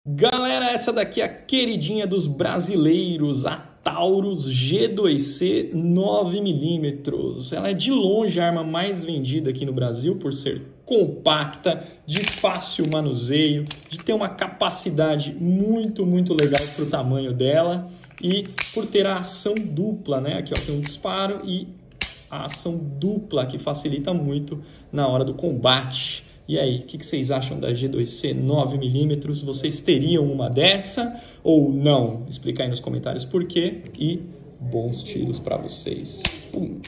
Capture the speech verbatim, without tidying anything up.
Galera, essa daqui é a queridinha dos brasileiros, a Taurus G dois C nove milímetros. Ela é de longe a arma mais vendida aqui no Brasil por ser compacta, de fácil manuseio, de ter uma capacidade muito, muito legal para o tamanho dela e por ter a ação dupla, né? Aqui ó, tem um disparo e a ação dupla que facilita muito na hora do combate. E aí, o que, que vocês acham da G dois C nove milímetros? Vocês teriam uma dessa ou não? Explica aí nos comentários por quê e bons tiros para vocês. Pum.